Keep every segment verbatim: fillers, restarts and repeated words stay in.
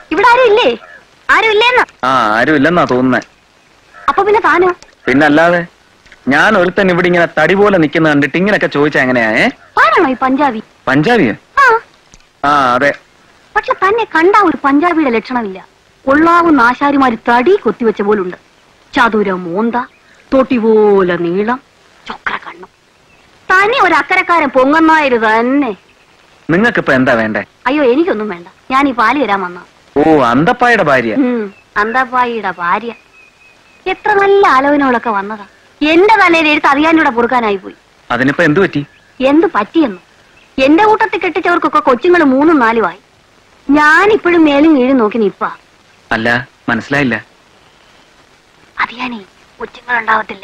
ഇവിടെ ആരും ഇല്ലേ? ആരും ഇല്ലേന്ന്? ആ, ആരും ഇല്ലെന്നാ തോന്നുന്നേ. അപ്പൊ പിന്നെ താനോ? പിന്നല്ലാതെ ഞാൻ ഒരുത്തൻ ഇവിടെ ഇങ്ങനെ തടി പോലെ നിൽക്കുന്ന കണ്ടിട്ട് ഇങ്ങനെയൊക്കെ ചോദിച്ചാ എങ്ങനെയാ? ആരാണോ ഈ പഞ്ചാബി? പഞ്ചാബിയോ? ആ അതെ. പക്ഷെ തന്നെ കണ്ടാ ഒരു പഞ്ചാബിയുടെ ലക്ഷണമില്ല. കൊള്ളാവുന്ന ആശാരിമാര് തടി കൊത്തിവെച്ച പോലുണ്ട്. ചതുര മോന്ത, തൊട്ടി പോലെ നീളം, ചൊക്ര കണ്ണും. തന്നെ ഒരു അക്കരക്കാരൻ പൊങ്ങന്നായത് തന്നെ. നിങ്ങൾക്കിപ്പോ എന്താ വേണ്ടേ? അയ്യോ, എനിക്കൊന്നും വേണ്ട. ഞാൻ ഈ പാല് തരാൻ വന്ന. ഓ, അന്തപ്പായുടെ ഭാര്യ? അന്തപ്പായിയുടെ ഭാര്യ. എത്ര നല്ല ആലോചനകളൊക്കെ വന്നതാ. എന്റെ തലയിൽ എഴുത്ത് അറിയാനൂടെ പൊറുക്കാനായി പോയി. അതിനിപ്പോ എന്തു പറ്റി? എന്ത് പറ്റിയെന്നു? എന്റെ കൂട്ടത്തിൽ കെട്ടിച്ചവർക്കൊക്കെ കൊച്ചുങ്ങൾ മൂന്നും നാലുമായി. ഞാനിപ്പോഴും മേലും കീഴും നോക്കി നിപ്പ. അല്ല, മനസ്സിലായില്ല. അത് ഞാനേ കൊച്ചുങ്ങൾ ഉണ്ടാവത്തില്ല.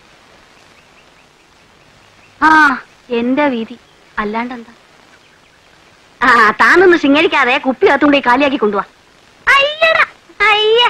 ആ, എന്റെ വീതി. അല്ലാണ്ടെന്താ? ആ, താനൊന്ന് ശിങ്കരിക്കാതെ കുപ്പി അകത്തുകൊണ്ട് കാലിയാക്കി കൊണ്ടുപോവാ. അയ്യടാ അയ്യ.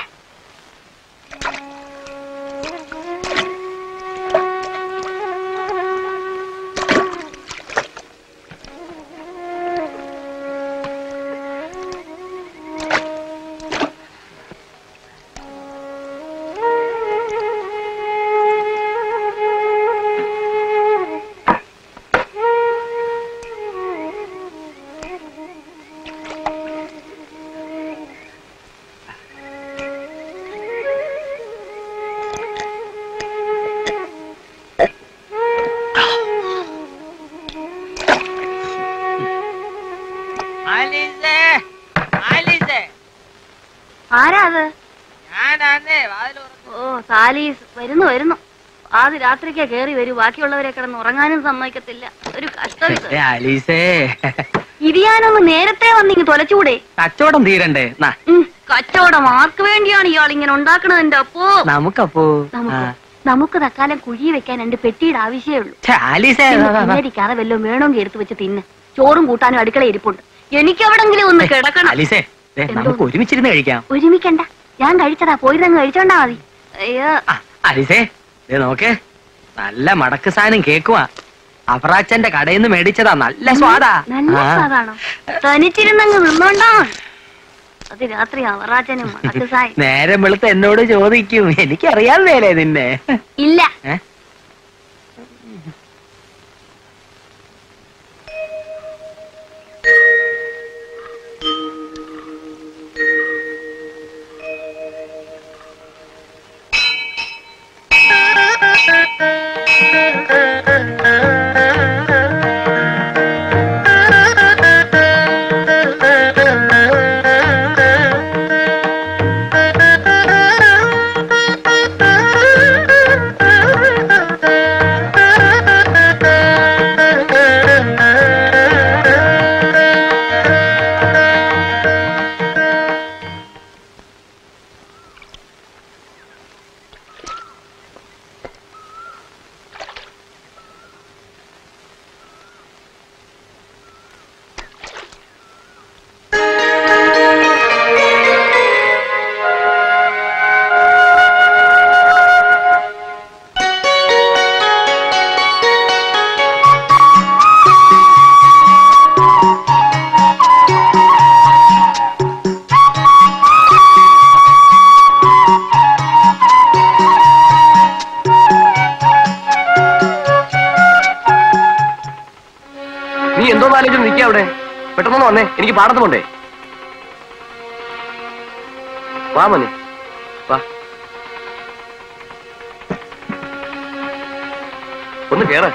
ആരാ അത്? ഓ, സാലീസ് വരുന്നു വരുന്നു. ആദ്യ രാത്രിക്കാ കേറി വരൂ. ബാക്കിയുള്ളവരെ കിടന്ന് ഉറങ്ങാനും സമ്മതിക്കത്തില്ല. ഒരു കഷ്ടം. ഇരിയാനൊന്ന് നേരത്തെ വന്നിങ്ങ് തൊലച്ചൂടെ? കച്ചവടം തീരണ്ടേ? കച്ചവടം ആർക്ക് വേണ്ടിയാണ് ഇയാൾ ഇങ്ങനെ ഉണ്ടാക്കണതിന്റെ? അപ്പോ നമുക്കപ്പോ നമുക്ക് തക്കാലം കുഴി വെക്കാൻ രണ്ട് പെട്ടിയുടെ ആവശ്യമേ ഉള്ളൂ. കറ വല്ലതും വേണമെങ്കിൽ എടുത്തു വെച്ച് തിന്ന്. ചോറും കൂട്ടാനും അടുക്കള ഇരിപ്പുണ്ട്. എനിക്ക് എവിടെങ്കിലും ഒന്ന് കിടക്കണം. നമുക്ക് ഒരുമിച്ചിരുന്ന് കഴിക്കാം. ഒരുമിക്കണ്ട, ഞാൻ കഴിച്ചതാ. പോയിരുന്നങ്ങ് കഴിച്ചോണ്ടാ മതി. അയ്യോ അലിസേ, നോക്കേ, നല്ല മടക്ക് സാധനം കേക്കുവാ. അവറാച്ചന്റെ കടയിൽ നിന്ന് മേടിച്ചതാ. നല്ല സ്വാദാ. നല്ല സ്വാദാണോ? തനിച്ചിരുന്നങ്ങ് നിന്നോണ്ടാ. അത് രാത്രി അവറാച്ചനും മടക്ക് സായി. നേരം വെളുത്ത് എന്നോട് ചോദിക്കും, എനിക്കറിയാൻ മേലേ നിന്നെ? ഇല്ല. പെട്ടെന്ന് വന്നേ, എനിക്ക് പാടത്ത് പോണ്ടേ. വാ മോനെ, വാ. ഒന്ന് കേറ്.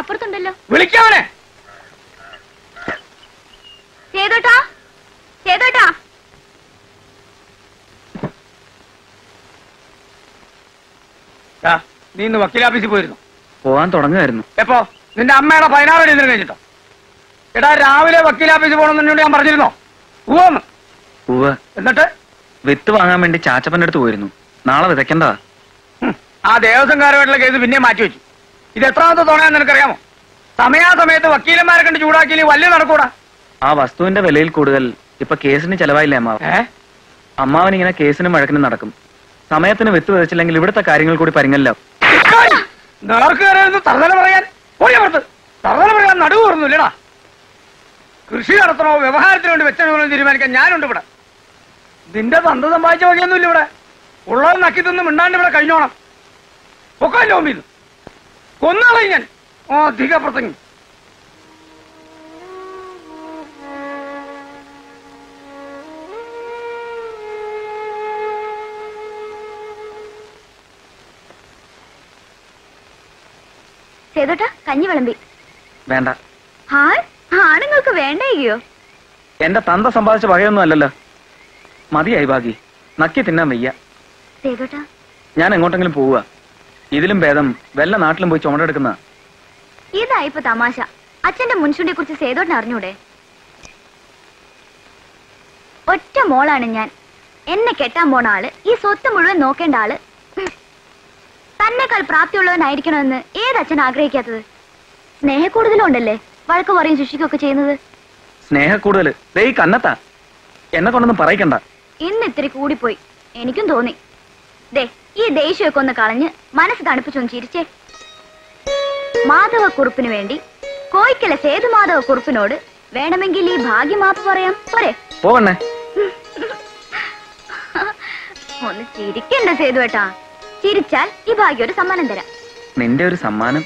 അപ്പുറത്തുണ്ടല്ലോ. വിളിക്കാവനെ. സേതുട്ടാ, സേതുട്ടാ. നീ ഇന്ന് വക്കീലാഫീസിൽ പോയിരുന്നു? പോവാൻ തുടങ്ങുമായിരുന്നു. എപ്പോ? നിന്റെ അമ്മയുടെ പതിനാറ് എഴുതി കഴിഞ്ഞിട്ടോ? എടാ രാവിലെ വക്കീലാഫീസിൽ പോകണമെന്നുണ്ട് ഞാൻ പറഞ്ഞിരുന്നോ? ഉവ്വന്ന്. ഉവ്വ്. എന്നിട്ട് വിത്ത് വാങ്ങാൻ വേണ്ടി ചാച്ചപ്പന്റെ അടുത്ത് പോയിരുന്നു. നാളെ വിതയ്ക്കണ്ടതാ. ആ ദേവസ്വംകാരുമായിട്ടുള്ള കേസ് പിന്നെ മാറ്റി വെച്ചു. ഇത് എത്രാമത്തെ തോന്നാന്ന് നിനക്കറിയാമോ? സമയാസമയത്ത് വക്കീലന്മാരെ കണ്ട് ചൂടാക്കിയില്ലേ വല്യ നടക്കൂടാ. ആ വസ്തുവിന്റെ വിലയിൽ കൂടുതൽ ഇപ്പൊ കേസിന് ചെലവായില്ലേ അമ്മാവ? അമ്മാവൻ ഇങ്ങനെ കേസിനും വഴക്കിനും നടക്കും. സമയത്തിന് വിത്ത് വിതച്ചില്ലെങ്കിൽ ഇവിടുത്തെ കാര്യങ്ങൾ കൂടി പരിങ്ങല്ലോ. തറുതല പറയാൻ തറുതല പറയാൻ നടുവ് പറഞ്ഞില്ലടാ. കൃഷി നടത്തണോ വ്യവഹാരത്തിന് വേണ്ടി വെച്ചോ തീരുമാനിക്കാൻ ഞാനുണ്ട് ഇവിടെ. നിന്റെ തന്ത സമ്പാദിച്ച വകയൊന്നുമില്ല ഇവിടെ. ഉള്ളത് നക്കി തിന്ന് മിണ്ടാണ്ട് ഇവിടെ കഴിഞ്ഞോണം. ഒക്കെ ലോമ്പിന്ന് കൊന്നാളെ ഞാൻ അധിക പ്രസംഗി. സേതുട്ടാ, കഞ്ഞി വിളമ്പി. വേണ്ട. ആണുങ്ങൾക്ക് വേണ്ടയോ? എന്റെ തന്ത സമ്പാദിച്ച വകയൊന്നും അല്ലല്ലോ. മതിയായി ബാക്കി. നക്കി തിന്നാൻ വയ്യ. സേതുട്ടാ, ഞാൻ എങ്ങോട്ടെങ്കിലും പോവുക. ഇതിലും ഭേദം വല്ല നാട്ടിലും പോയി ചുമടെടുക്കുന്ന. ഇതായിപ്പോ തമാശ. അച്ഛന്റെ മുൻചുണ്ടിയെ കുറിച്ച് സേതുട്ടിന് അറിഞ്ഞൂടെ? ഒറ്റ മോളാണ് ഞാൻ. എന്നെ കെട്ടാൻ പോണ ആള്, ഈ സ്വത്ത് മുഴുവൻ നോക്കേണ്ട ആള്. തന്നെക്കാൾ പ്രാപ്തിയുള്ളവനായിരിക്കണമെന്ന് ഏതച്ഛൻ ആഗ്രഹിക്കാത്തത്? സ്നേഹക്കൂടുതലുണ്ടല്ലേ വഴക്ക് പറയും ശിക്ഷിക്കുകയൊക്കെ ചെയ്യുന്നത്. സ്നേഹക്കൂടുതല് ദേ ഈ കന്നത്താ. എന്നെ കൊണ്ടൊന്നും പറയിക്കണ്ട. ഇന്ന് ഇത്തിരി കൂടിപ്പോയി. എനിക്കും തോന്നി. ദേ ഈ ദേഷ്യമൊക്കെ ഒന്ന് കളഞ്ഞ് മനസ്സ് തണുപ്പിച്ചൊന്ന് ചിരിച്ചേ. മാധവ കുറുപ്പിന് വേണ്ടി കോയിക്കലെ സേതു മാധവ കുറുപ്പിനോട് വേണമെങ്കിൽ ഈ ഭാഗ്യമാപ്പ് പറയാം. പോരെ? പോകണേ. ഒന്ന് ചിരിക്കണ്ട സേതുവേട്ടാ. ചിരിച്ചാൽ ഈ ഭാഗ്യം ഒരു സമ്മാനം തരാം. നിന്റെ ഒരു സമ്മാനം?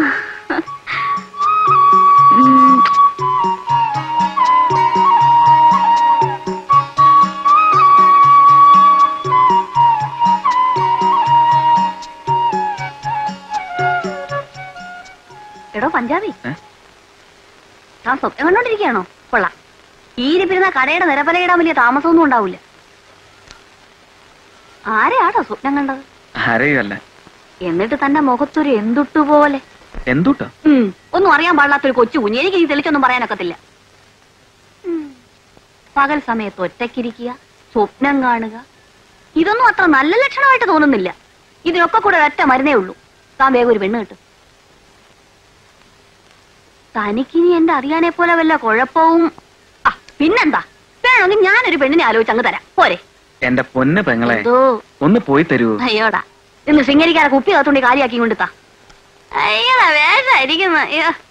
എടോ പഞ്ചാബി, താൻ സ്വപ്നം കണ്ടോണ്ടിരിക്കുകയാണോ? കൊള്ളാം. ഈ ഇരിപ്പിരുന്ന കടയുടെ നിരപലയിടാൻ വലിയ താമസമൊന്നും ഉണ്ടാവില്ല. ആരെയാണോ സ്വപ്നം കണ്ടത്? ആരെയല്ല. എന്നിട്ട് തന്റെ മുഖത്തൊരു എന്തുട്ടു പോലെ. എന്തുട്ടോ? ഒന്നും അറിയാൻ പാടില്ലാത്തൊരു കൊച്ചു കുഞ്ഞ്. എനിക്ക് ഈ തെളിച്ചൊന്നും പറയാനൊക്കത്തില്ല. പകൽ സമയത്ത് ഒറ്റയ്ക്കിരിക്കുക, സ്വപ്നം കാണുക, ഇതൊന്നും അത്ര നല്ല ലക്ഷണമായിട്ട് തോന്നുന്നില്ല. ഇതിനൊക്കെ കൂടെ ഒറ്റ മരുന്നേ ഉള്ളൂ. താൻ വേഗം ഒരു പെണ്ണ് കിട്ടും. തനിക്കിനി എന്റെ അറിയാനെ പോലെ വല്ല കുഴപ്പവും. ആ പിന്നെന്താ, വേണമെങ്കിൽ ഞാനൊരു പെണ്ണിനെ ആലോചിച്ച് അങ്ങ് തരാം. പോരെ? എന്റെ പൊന്ന് പെങ്ങളെ, ഒന്ന് പോയി തരൂ. അയ്യോടാ, ഇന്ന് ശൃംഗരിക്കാരെ കുപ്പി കത്തുണ്ടി കാര്യാക്കി കൊണ്ടുത്താ. അയ്യോടാ വേഷായിരിക്കുന്ന.